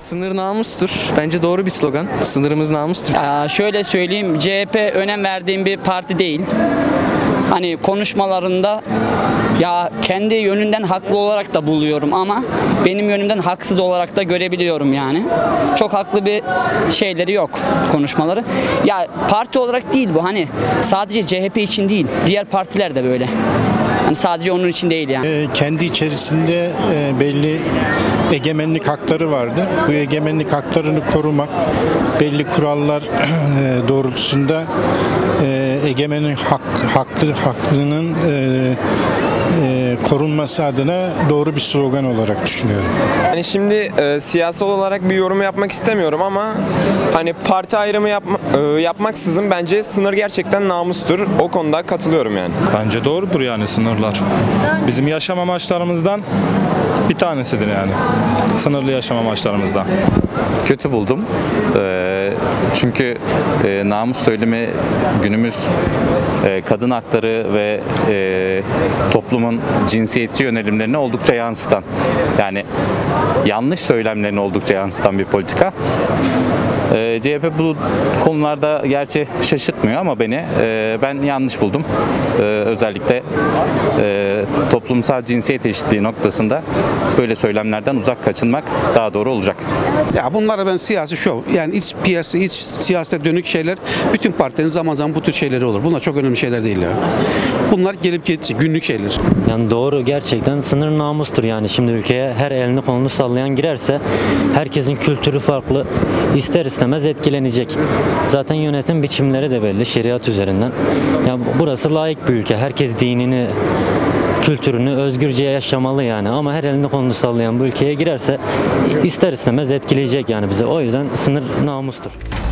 Sınır namustur. Bence doğru bir slogan. Sınırımız namustur. Şöyle söyleyeyim, CHP önem verdiğim bir parti değil. Hani konuşmalarında ya kendi yönünden haklı olarak da buluyorum ama benim yönümden haksız olarak da görebiliyorum yani. Çok haklı bir şeyleri yok konuşmaları. Ya parti olarak değil bu, hani sadece CHP için değil, diğer partiler de böyle. Hani sadece onun için değil yani. Kendi içerisinde belli egemenlik hakları vardır. Bu egemenlik haklarını korumak, belli kurallar doğrultusunda egemenin hakkının korunması adına doğru bir slogan olarak düşünüyorum. Yani şimdi siyasal olarak bir yorum yapmak istemiyorum ama hani parti ayrımı yapmaksızın bence sınır gerçekten namustur. O konuda katılıyorum yani. Bence doğrudur yani sınırlar. Bizim yaşam amaçlarımızdan bir tanesidir yani. Sınırlı yaşam amaçlarımızdan. Kötü buldum. Çünkü namus söylemi günümüz kadın hakları ve toplumun cinsiyetçi yönelimlerini oldukça yansıtan, yani yanlış söylemlerini oldukça yansıtan bir politika. CHP bu konularda gerçi şaşırtmıyor ama ben yanlış buldum. Özellikle toplumsal cinsiyet eşitliği noktasında böyle söylemlerden uzak kaçınmak daha doğru olacak. Ya bunlara ben siyasi şov, yani iç piyasa, iç siyasete dönük şeyler, bütün partilerin zaman zaman bu tür şeyleri olur. Bunlar çok önemli şeyler değil ya. Bunlar gelip geçici, günlük şeyler. Yani doğru, gerçekten sınır namustur yani. Şimdi ülkeye her elini kolunu sallayan girerse herkesin kültürü farklı, ister istemez etkilenecek. Zaten yönetim biçimleri de belli şeriat üzerinden. Ya burası layık bir ülke. Herkes dinini, kültürünü özgürce yaşamalı yani, ama her elini kolunu sallayan bu ülkeye girerse ister istemez etkileyecek yani bize. O yüzden sınır namustur.